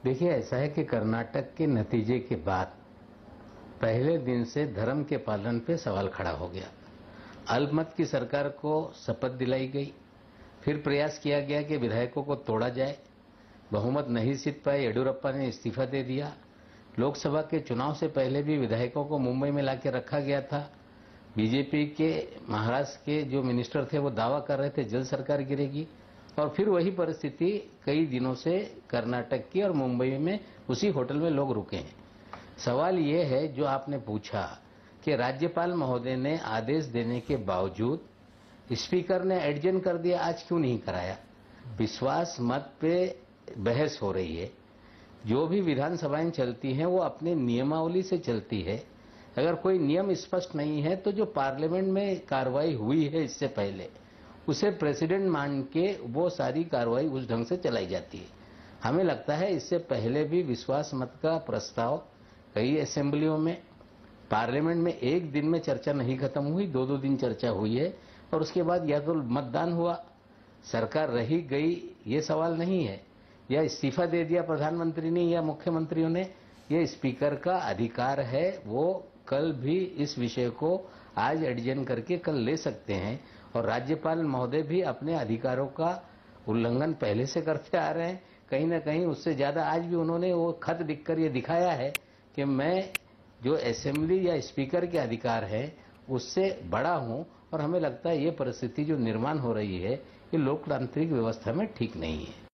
देखिए, ऐसा है कि कर्नाटक के नतीजे के बाद पहले दिन से धर्म के पालन पे सवाल खड़ा हो गया। अल्पमत की सरकार को शपथ दिलाई गई, फिर प्रयास किया गया कि विधायकों को तोड़ा जाए। बहुमत नहीं जीत पाए, येडियुरप्पा ने इस्तीफा दे दिया। लोकसभा के चुनाव से पहले भी विधायकों को मुंबई में लाके रखा गया था। बीजेपी के महाराष्ट्र के जो मिनिस्टर थे वो दावा कर रहे थे जल्द सरकार गिरेगी, और फिर वही परिस्थिति कई दिनों से कर्नाटक की और मुंबई में उसी होटल में लोग रुके हैं। सवाल ये है जो आपने पूछा कि राज्यपाल महोदय ने आदेश देने के बावजूद स्पीकर ने एडजर्न कर दिया, आज क्यों नहीं कराया? विश्वास मत पे बहस हो रही है। जो भी विधानसभाएं चलती हैं वो अपने नियमावली से चलती है। अगर कोई नियम स्पष्ट नहीं है तो जो पार्लियामेंट में कार्रवाई हुई है इससे पहले, उसे प्रेसिडेंट मान के वो सारी कार्रवाई उस ढंग से चलाई जाती है। हमें लगता है इससे पहले भी विश्वास मत का प्रस्ताव कई असेंबलियों में, पार्लियामेंट में एक दिन में चर्चा नहीं खत्म हुई, 2-2 दिन चर्चा हुई है, और उसके बाद या तो मतदान हुआ, सरकार रही गई, ये सवाल नहीं है, या इस्तीफा दे दिया प्रधानमंत्री ने या मुख्यमंत्रियों ने। ये स्पीकर का अधिकार है, वो कल भी इस विषय को आज एडजर्न करके कल ले सकते हैं। और राज्यपाल महोदय भी अपने अधिकारों का उल्लंघन पहले से करते आ रहे हैं। कहीं ना कहीं उससे ज्यादा आज भी उन्होंने वो खत लिखकर ये दिखाया है कि मैं जो असेंबली या स्पीकर के अधिकार है उससे बड़ा हूं। और हमें लगता है ये परिस्थिति जो निर्माण हो रही है ये लोकतांत्रिक व्यवस्था में ठीक नहीं है।